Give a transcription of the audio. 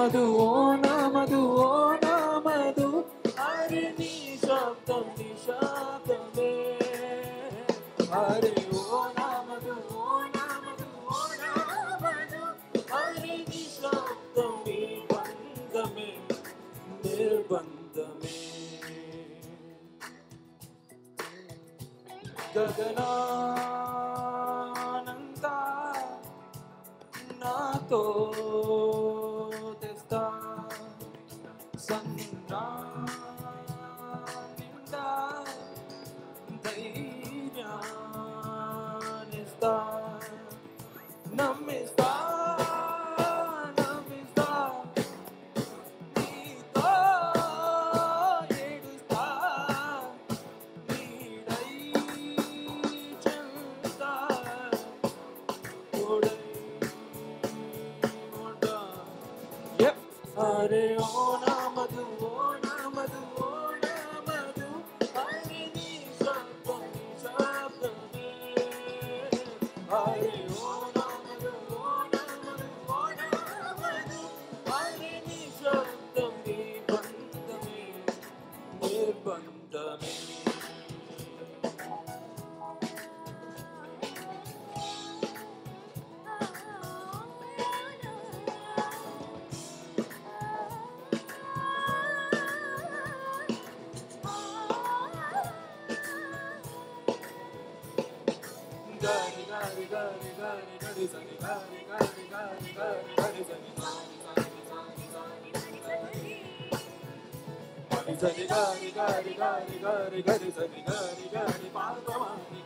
మధు ఓ నా మధు ఓ నా మధు అరే నీ శబ్దం నిశాబ్దమే అరే ఓ నా మధు ఓ నా మధు ఓ నా మధు అరే నీ శబ్దం నీ బంధమే నిర్బంధమే గగనానంతా నాతో తెస్తా సంద్రా నిండా ధైర్యాన్నిస్తా నమ్మిస్తా నమ్మిస్తా నీతో ఏడుస్తా నీడై చెంతా తోడై ఉంటా అరే ఓ నా మధు ఓ నా మధు ఓ నా మధు అరే నీ శబ్దం నిశాబ్దమే అరే ఓ నా మధు ఓ నా మధు ఓ నా మధు అరే నీ శబ్దం నీ బంధమే నిర్బంధమే gari gari gari gari gari sani gari gari gari gari gari sani gari sani gari gari gari gari gari sani gari gari parvamani